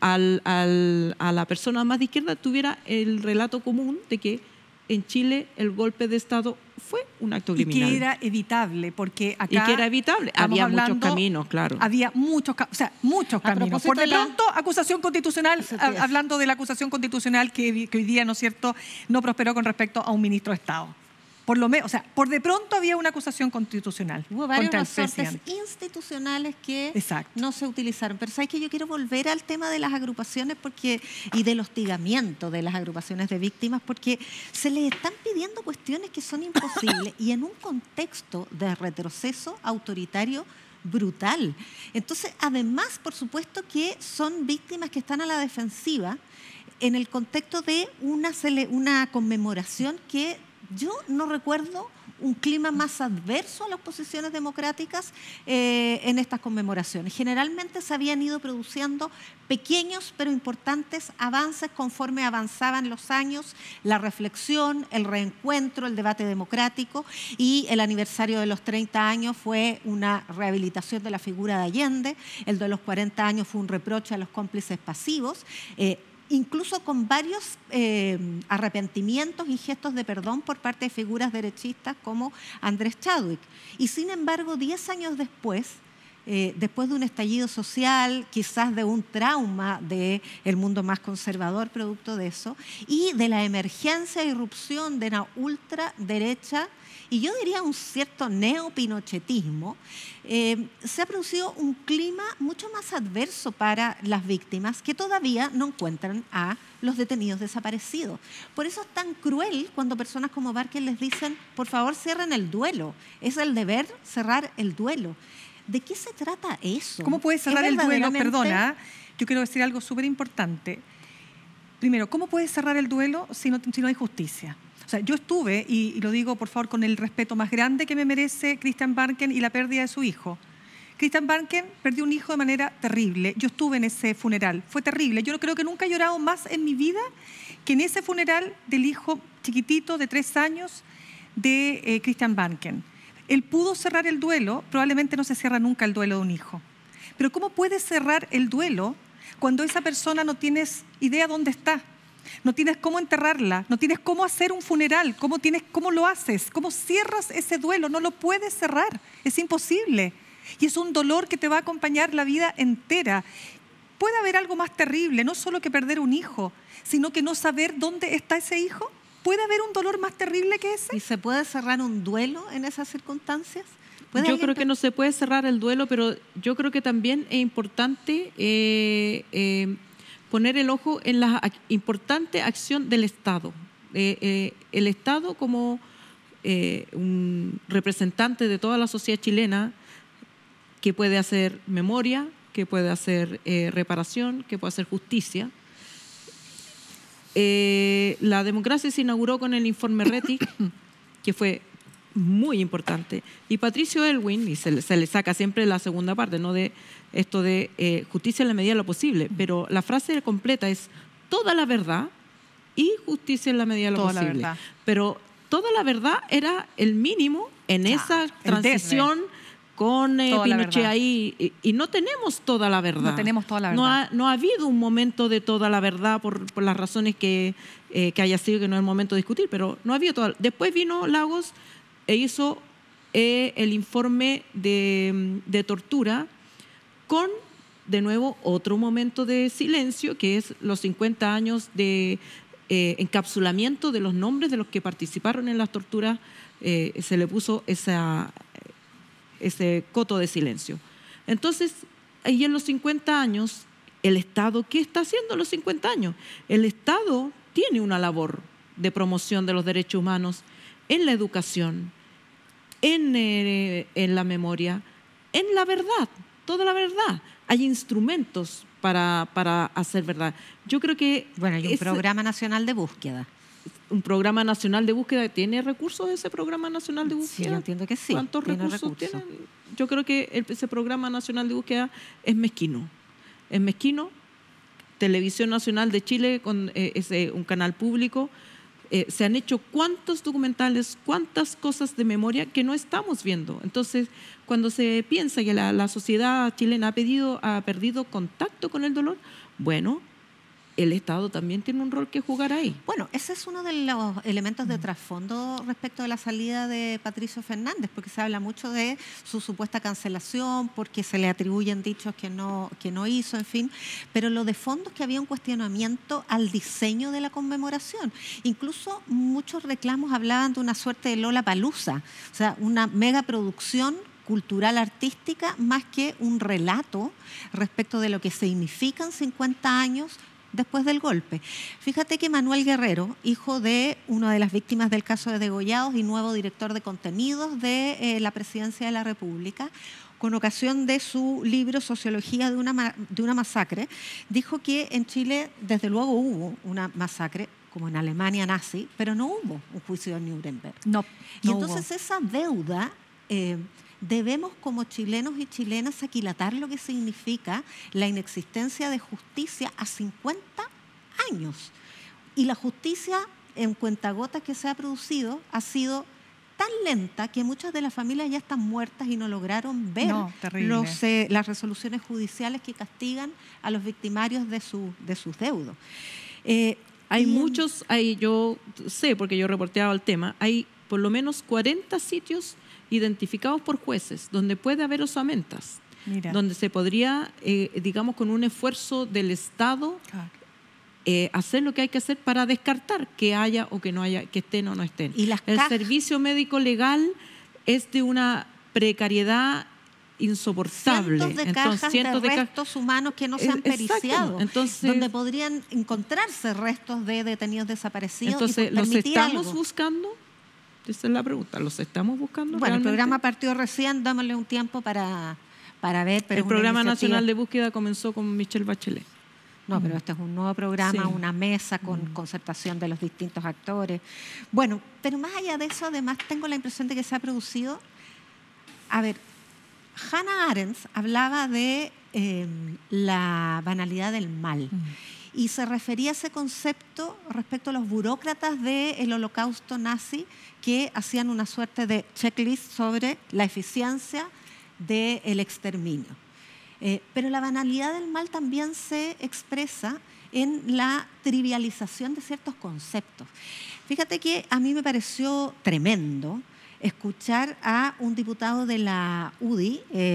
a la persona más de izquierda tuviera el relato común de que en Chile el golpe de Estado fue un acto Y criminal. que era evitable, porque acá... Y que era evitable. estamos Había muchos hablando- caminos, claro. Había muchos caminos. propósito Por de de la- pronto, acusación constitucional, Eso te iba a hablando de la acusación constitucional que hoy día, ¿no es cierto?, no prosperó con respecto a un ministro de Estado. Por lo menos, o sea, por de pronto había una acusación constitucional Hubo varios contra el resortes presidente. institucionales que Exacto. no se utilizaron. Pero sabes que yo quiero volver al tema de las agrupaciones y del hostigamiento de las agrupaciones de víctimas, porque se les están pidiendo cuestiones que son imposibles y en un contexto de retroceso autoritario brutal. Entonces, además, por supuesto que son víctimas que están a la defensiva en el contexto de una conmemoración que yo no recuerdo un clima más adverso a las posiciones democráticas en estas conmemoraciones. Generalmente se habían ido produciendo pequeños pero importantes avances conforme avanzaban los años, la reflexión, el reencuentro, el debate democrático, y el aniversario de los 30 años fue una rehabilitación de la figura de Allende, el de los 40 años fue un reproche a los cómplices pasivos, incluso con varios arrepentimientos y gestos de perdón por parte de figuras derechistas como Andrés Chadwick. Y sin embargo, 10 años después, después de un estallido social, quizás de un trauma del mundo más conservador producto de eso, y de la emergencia e irrupción de una ultraderecha, y yo diría un cierto neopinochetismo, se ha producido un clima mucho más adverso para las víctimas que todavía no encuentran a los detenidos desaparecidos. Por eso es tan cruel cuando personas como Barker les dicen, por favor cierren el duelo. Es el deber cerrar el duelo. ¿De qué se trata eso? ¿Cómo puedes cerrar ¿Es el duelo? verdaderamente- Perdona, yo quiero decir algo súper importante. Primero, ¿cómo puedes cerrar el duelo si no hay justicia? O sea, yo estuve, y lo digo por favor con el respeto más grande que me merece Christian Barnken y la pérdida de su hijo. Christian Barnken perdió un hijo de manera terrible. Yo estuve en ese funeral, fue terrible. Yo creo que nunca he llorado más en mi vida que en ese funeral del hijo chiquitito de 3 años de Christian Barnken. Él pudo cerrar el duelo, probablemente no se cierra nunca el duelo de un hijo. Pero ¿cómo puedes cerrar el duelo cuando esa persona no tienes idea dónde está? No tienes cómo enterrarla, no tienes cómo hacer un funeral, cómo lo haces, cómo cierras ese duelo, no lo puedes cerrar, es imposible. Y es un dolor que te va a acompañar la vida entera. Puede haber algo más terrible, no solo que perder un hijo, sino que no saber dónde está ese hijo. ¿Puede haber un dolor más terrible que ese? ¿Y se puede cerrar un duelo en esas circunstancias? Yo creo que no se puede cerrar el duelo, pero yo creo que también es importante poner el ojo en la importante acción del Estado. El Estado como un representante de toda la sociedad chilena que puede hacer memoria, que puede hacer reparación, que puede hacer justicia. La democracia se inauguró con el informe Rettig, que fue muy importante. Y Patricio Aylwin, y se le saca siempre la segunda parte, ¿no?, de esto de justicia en la medida de lo posible, pero la frase completa es toda la verdad y justicia en la medida de lo Toda la posible. verdad. Pero toda la verdad era el mínimo en esa transición con Toda la Pinochet verdad. ahí, y no tenemos toda la verdad. No tenemos toda la verdad. No ha habido un momento de toda la verdad por las razones que haya sido, que no es el momento de discutir, pero no ha habido toda. Después vino Lagos e hizo el informe de tortura con, de nuevo, otro momento de silencio, que es los 50 años de encapsulamiento de los nombres de los que participaron en las torturas. Se le puso ese coto de silencio. Entonces, ahí en los 50 años, el Estado, ¿qué está haciendo en los 50 años? El Estado tiene una labor de promoción de los derechos humanos en la educación, en la memoria, en la verdad, toda la verdad. Hay instrumentos para hacer verdad. Yo creo que... Bueno, hay un programa nacional de búsqueda. Un programa nacional de búsqueda. ¿Tiene recursos ese programa nacional de búsqueda? Sí, yo entiendo que sí. ¿Cuántos recursos tiene? Yo creo que ese programa nacional de búsqueda es mezquino. Es mezquino. Televisión Nacional de Chile, es un canal público. Se han hecho cuántos documentales, cuántas cosas de memoria que no estamos viendo. Entonces, cuando se piensa que la sociedad chilena ha perdido contacto con el dolor, bueno, el Estado también tiene un rol que jugar ahí. Bueno, ese es uno de los elementos de trasfondo respecto de la salida de Patricio Fernández, porque se habla mucho de su supuesta cancelación, porque se le atribuyen dichos que no hizo, en fin. Pero lo de fondo es que había un cuestionamiento al diseño de la conmemoración. Incluso muchos reclamos hablaban de una suerte de Lollapalooza, o sea, una megaproducción cultural artística más que un relato respecto de lo que significan 50 años después del golpe. Fíjate que Manuel Guerrero, hijo de una de las víctimas del caso de degollados y nuevo director de contenidos de la Presidencia de la República, con ocasión de su libro Sociología de una masacre, dijo que en Chile desde luego hubo una masacre, como en Alemania nazi, pero no hubo un juicio de Nuremberg. No y hubo. entonces esa deuda... debemos como chilenos y chilenas aquilatar lo que significa la inexistencia de justicia a 50 años. Y la justicia en cuentagotas que se ha producido ha sido tan lenta que muchas de las familias ya están muertas y no lograron ver las resoluciones judiciales que castigan a los victimarios de sus deudos. Yo sé, porque yo he reporteado el tema, hay por lo menos 40 sitios identificados por jueces, donde puede haber osamentas, donde se podría, digamos, con un esfuerzo del Estado, hacer lo que hay que hacer para descartar que haya o que no haya, que estén o no estén. ¿Y el servicio médico legal es de una precariedad insoportable. Cientos de restos humanos que no se han periciado, donde podrían encontrarse restos de detenidos desaparecidos. Entonces, y ¿los estamos buscando? Esa es la pregunta. ¿Los estamos buscando? Bueno, realmente? El programa partió recién, dámosle un tiempo para ver. Pero el programa nacional de búsqueda comenzó con Michelle Bachelet. No, pero este es un nuevo programa, Sí. una mesa con concertación de los distintos actores. Bueno, pero más allá de eso, además, tengo la impresión de que se ha producido... A ver, Hannah Arendt hablaba de la banalidad del mal. Y se refería a ese concepto respecto a los burócratas del holocausto nazi que hacían una suerte de checklist sobre la eficiencia del exterminio. Pero la banalidad del mal también se expresa en la trivialización de ciertos conceptos. Fíjate que a mí me pareció tremendo escuchar a un diputado de la UDI,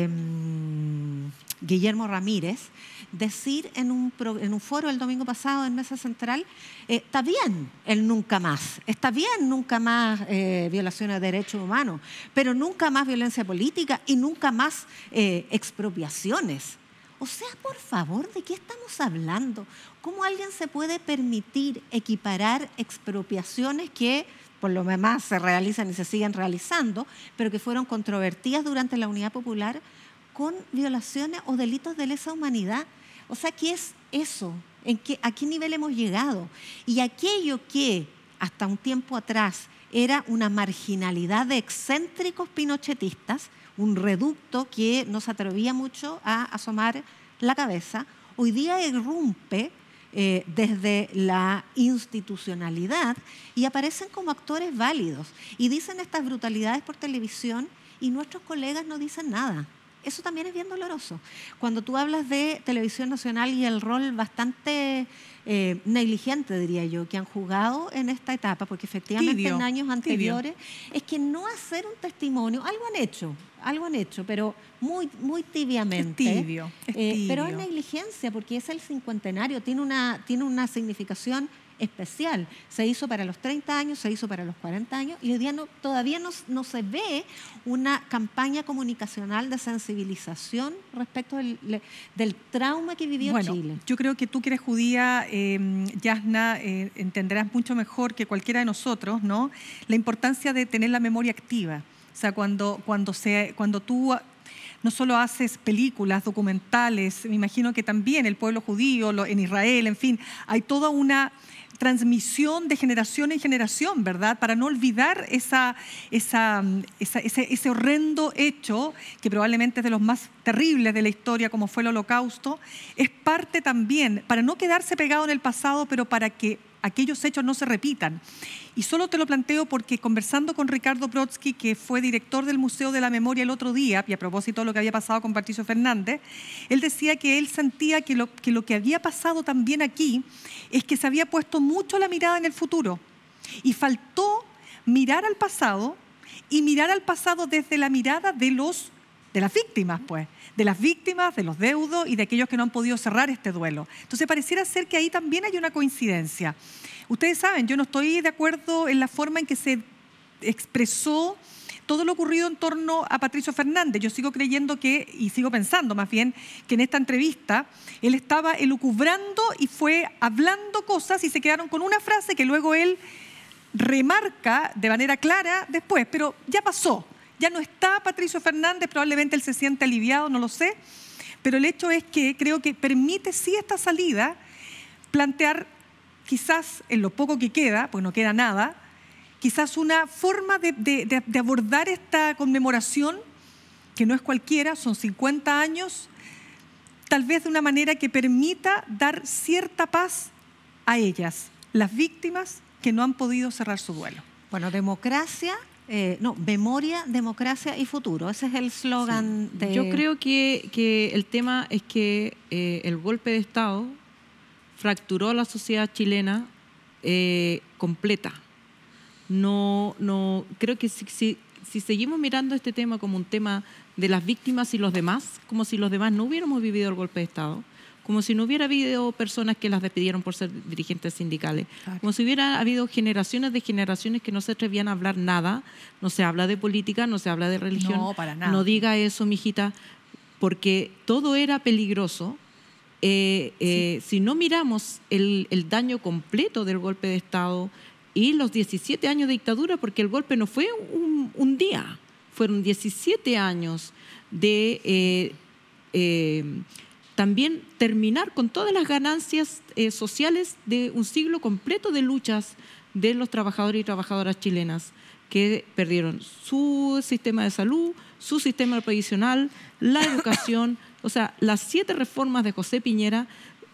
Guillermo Ramírez, decir en un foro el domingo pasado en Mesa Central, está bien el nunca más, está bien nunca más violaciones de derechos humanos, pero nunca más violencia política y nunca más expropiaciones. O sea, por favor, ¿de qué estamos hablando? ¿Cómo alguien se puede permitir equiparar expropiaciones que por lo demás se realizan y se siguen realizando, pero que fueron controvertidas durante la Unidad Popular, con violaciones o delitos de lesa humanidad? O sea, ¿qué es eso? ¿A qué nivel hemos llegado? Y aquello que hasta un tiempo atrás era una marginalidad de excéntricos pinochetistas, un reducto que no se atrevía mucho a asomar la cabeza, hoy día irrumpe desde la institucionalidad y aparecen como actores válidos y dicen estas brutalidades por televisión y nuestros colegas no dicen nada. Eso también es bien doloroso. Cuando tú hablas de Televisión Nacional y el rol bastante negligente, diría yo, que han jugado en esta etapa, porque efectivamente en años anteriores, es que no hacer un testimonio, algo han hecho, pero muy, muy tibiamente. Es tibio. Pero es negligencia, porque es el cincuentenario, tiene una significación especial. Se hizo para los 30 años, se hizo para los 40 años y hoy día todavía no se ve una campaña comunicacional de sensibilización respecto del trauma que vivió Chile. Yo creo que tú que eres judía, Yasna, entenderás mucho mejor que cualquiera de nosotros, ¿no?, la importancia de tener la memoria activa. O sea, cuando tú no solo haces películas, documentales, me imagino que también el pueblo judío, en Israel, en fin, hay toda una transmisión de generación en generación, ¿verdad? Para no olvidar ese horrendo hecho, que probablemente es de los más terribles de la historia, como fue el Holocausto, es parte también, para no quedarse pegado en el pasado, pero para que aquellos hechos no se repitan. Y solo te lo planteo porque conversando con Ricardo Brodsky, que fue director del Museo de la Memoria el otro día, y a propósito de lo que había pasado con Patricio Fernández, él decía que él sentía que lo que había pasado también aquí es que se había puesto mucho la mirada en el futuro y faltó mirar al pasado y mirar al pasado desde la mirada de las víctimas, pues, de las víctimas, de los deudos y de aquellos que no han podido cerrar este duelo. Entonces pareciera ser que ahí también hay una coincidencia. Ustedes saben, yo no estoy de acuerdo en la forma en que se expresó todo lo ocurrido en torno a Patricio Fernández. Yo sigo creyendo y sigo pensando más bien, que en esta entrevista él estaba elucubrando y fue hablando cosas y se quedaron con una frase que luego él remarca de manera clara después, pero ya pasó. Ya no está Patricio Fernández, probablemente él se siente aliviado, no lo sé, pero el hecho es que creo que permite sí esta salida plantear quizás en lo poco que queda, pues no queda nada, quizás una forma de abordar esta conmemoración, que no es cualquiera, son 50 años, tal vez de una manera que permita dar cierta paz a ellas, las víctimas que no han podido cerrar su duelo. Bueno, memoria, democracia y futuro. Ese es el eslogan de... Yo creo que el tema es que el golpe de Estado fracturó a la sociedad chilena completa. Creo que si seguimos mirando este tema como un tema de las víctimas y los demás, como si los demás no hubiéramos vivido el golpe de Estado, como si no hubiera habido personas que las despidieron por ser dirigentes sindicales, claro, como si hubiera habido generaciones de generaciones que no se atrevían a hablar nada, no se habla de política, no se habla de religión, no, para nada. No diga eso, mijita, porque todo era peligroso. Sí. Si no miramos el daño completo del golpe de Estado y los 17 años de dictadura, porque el golpe no fue un día, fueron 17 años de... también terminar con todas las ganancias sociales de un siglo completo de luchas de los trabajadores y trabajadoras chilenas que perdieron su sistema de salud, su sistema previsional, la educación. O sea, las 7 reformas de José Piñera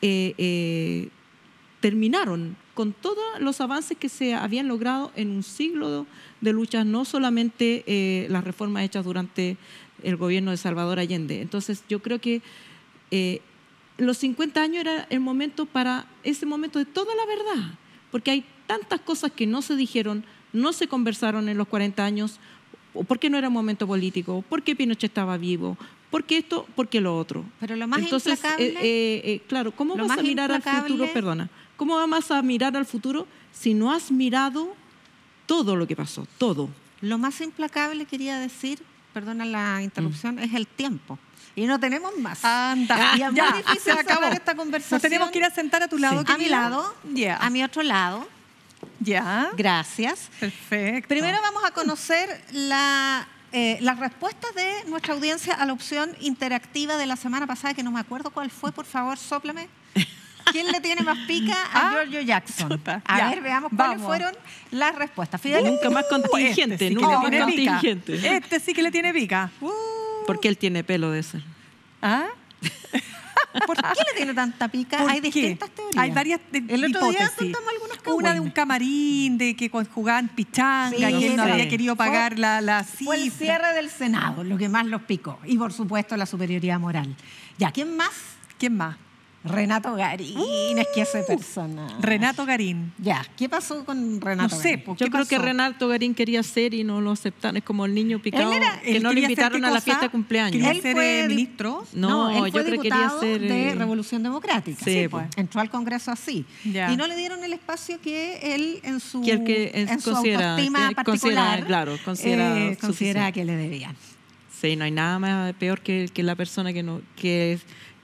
terminaron con todos los avances que se habían logrado en un siglo de luchas, no solamente las reformas hechas durante el gobierno de Salvador Allende. Entonces, yo creo que los 50 años era el momento para ese momento de toda la verdad, porque hay tantas cosas que no se dijeron, no se conversaron en los 40 años, porque no era un momento político, porque Pinochet estaba vivo, porque esto, porque lo otro. Pero lo más Entonces, claro, ¿cómo vas a mirar al futuro? Perdona, ¿cómo vas a mirar al futuro si no has mirado todo lo que pasó, todo? Lo más implacable, quería decir, perdona la interrupción, es el tiempo. Y no tenemos más. Anda, y es muy difícil cerrar esta conversación. Nos tenemos que ir a sentar a tu lado. Sí. A mi lado, a mi otro lado. Ya. Gracias. Perfecto. Primero vamos a conocer las respuestas de nuestra audiencia a la opción interactiva de la semana pasada, que no me acuerdo cuál fue, por favor, sóplame. ¿Quién le tiene más pica a Giorgio Jackson? A ver, veamos cuáles fueron las respuestas. Fidel, nunca más contingente, nunca más contingente. Este sí que le tiene pica. Porque él tiene pelo de ese. ¿Ah? ¿Por qué le tiene tanta pica? Hay distintas teorías. Hay varias El otro día hipótesis. contamos algunas Una de un camarín, de que jugaban pichanga, Sí, que él no sí. había querido pagar la Fue el cifra. cierre del Senado, lo que más los picó. Y por supuesto la superioridad moral. Ya, ¿quién más? ¿Quién más? Renato Garín, es que ese personaje. Renato Garín. Ya, ¿qué pasó con No Renato sé, Garín? ¿por Yo qué creo que pasó? Renato Garín quería ser y no lo aceptaron. Es como el niño picado que Él no lo quería invitaron ser, a ¿qué la cosa? fiesta de cumpleaños. ¿Quería Él ser fue ministro? No, él fue yo creo que quería diputado ser, de Revolución Democrática. sí, pues. Entró al Congreso así. Ya. Y no le dieron el espacio que él en su, Que el que en su considera- autoestima que particular considera considera que le debían. Sí, no hay nada más peor que la persona que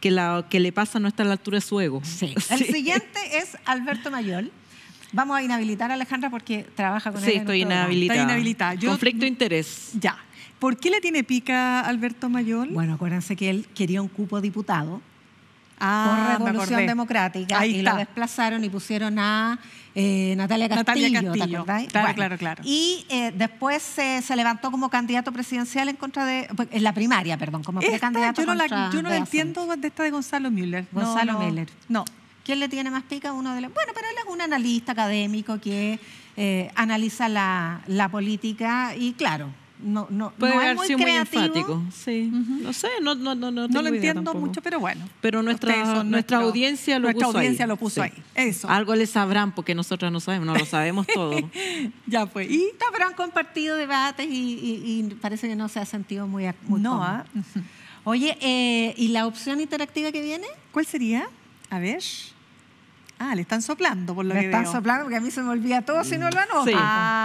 le pasa no está a la altura de su ego. Sí. El siguiente es Alberto Mayol. Vamos a inhabilitar a Alejandra porque trabaja con él. Sí, en estoy un programa. inhabilitada. Está inhabilitada. Conflicto de interés. Ya. ¿Por qué le tiene pica a Alberto Mayol? Bueno, acuérdense que él quería un cupo diputado por me Revolución acordé. Democrática Ahí y está. lo desplazaron y pusieron a Natalia Castillo. Natalia Castillo. ¿Te acordáis? Claro, claro. Y después se levantó como candidato presidencial en contra de, en la primaria, perdón, como precandidato yo no contra la de entiendo de esta de Gonzalo Müller. Gonzalo Müller. No. ¿Quién le tiene más pica? Uno de los... Bueno, pero él es un analista académico que analiza la política y claro, no Puede es haber muy sido muy creativo. enfático. Sí. No sé, no No tengo lo idea entiendo tampoco. mucho, pero bueno. Pero Ustedes son nuestra audiencia lo puso ahí. lo puso Sí. ahí. Eso. Algo le sabrán porque nosotros no sabemos, no lo sabemos todo. Ya pues. ¿Y? No, pero han compartido debates y parece que no se ha sentido muy No, cómodo. ¿ah? Oye, ¿y la opción interactiva que viene? ¿Cuál sería? A ver. Ah, le están soplando por lo Me que están veo. soplando porque a mí se me olvida todo si no lo anoto. Sí.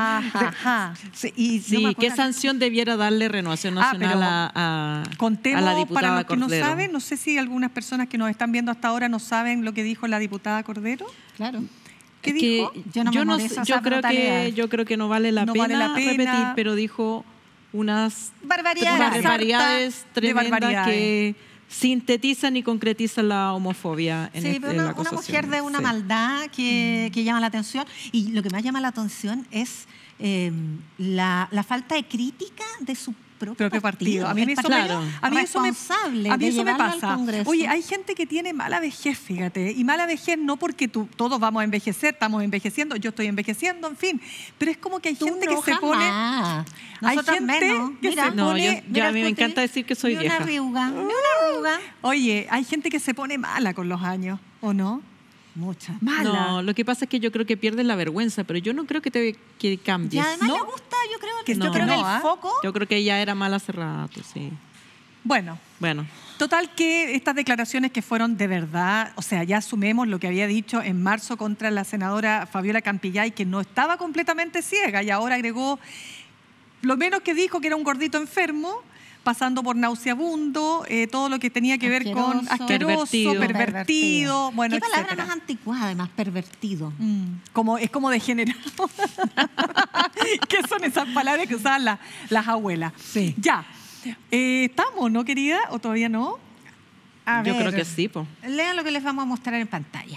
Ajá. Sí, y no Sí, me ¿qué acuerdo- sanción debiera darle Renovación Nacional pero a Contemos la para diputada los que no Cordero? saben, no sé si algunas personas que nos están viendo hasta ahora no saben lo que dijo la diputada Cordero. Claro. ¿Qué Es que dijo? Yo no memorizo esa brutalidad. yo creo que no vale la No pena vale la pena. repetir, pero dijo unas Barbaridades. barbaridades Sarta de tremendas barbaridades. que sintetizan y concretizan la homofobia en, Sí, pero en la una acusación. mujer de una Sí. maldad que llama la atención. Y lo que más llama la atención es la falta de crítica de su propio partido. A mí El eso, partido Claro. a mí eso me, responsable a mí de eso me llevarlo al pasa. Congreso. Oye, hay gente que tiene mala vejez, fíjate, y mala vejez no porque todos vamos a envejecer, estamos envejeciendo, yo estoy envejeciendo, en fin, pero es como que hay Tú gente no, que se pone... jamás. Hay Nosotras gente menos. que Mira, se No, pone- yo a mí me el encanta decir que soy ni vieja. Una arruga, ni una arruga. Oye, hay gente que se pone mala con los años, ¿o no? Muchas. Mala. No, lo que pasa es que yo creo que pierdes la vergüenza, pero yo no creo que Y cambies. además ¿no? le gusta, yo creo Que que, no. yo creo que No, ¿ah? el foco... Yo creo que ella era mala hace rato, sí. Bueno, Bueno, total que estas declaraciones que fueron de verdad, o sea, ya asumemos lo que había dicho en marzo contra la senadora Fabiola Campillay, que no estaba completamente ciega y ahora agregó, lo menos que dijo que era un gordito enfermo, pasando por nauseabundo, todo lo que tenía que ver con asqueroso, Pervertido. pervertido, bueno, ¿Qué palabra etcétera. más anticuada, además, pervertido? Es como degenerado. ¿Qué son esas palabras que usaban las abuelas? Sí. Ya. ¿Estamos, no, querida? ¿O todavía no? A yo ver, creo que sí, po. Lean lo que les vamos a mostrar en pantalla.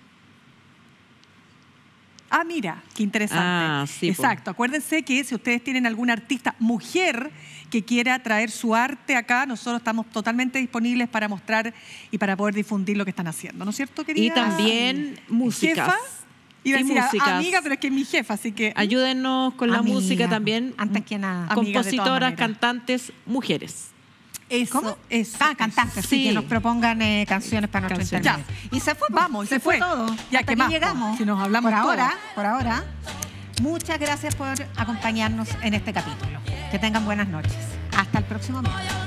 Ah, mira, qué interesante. Ah, sí, po. Exacto. Acuérdense que si ustedes tienen alguna artista mujer que quiera traer su arte acá, nosotros estamos totalmente disponibles para mostrar y para poder difundir lo que están haciendo, ¿no es cierto, querida? Y también músicas. ¿Jefa? Iba a Y decir músicas. amiga, pero es que es mi jefa, así que... Ayúdennos con la Amiga, música también. antes que nada. Amiga, de todas Compositoras, maneras. cantantes, mujeres. Eso, ¿Cómo? Eso. Cantantes, Sí. sí, que nos propongan canciones para nuestro Canciones. internet. Y se fue, Vamos, se se fue. todo. Ya, Hasta ¿qué aquí más, po? llegamos. Si nos hablamos por ahora, muchas gracias por acompañarnos en este capítulo. Que tengan buenas noches. Hasta el próximo miércoles.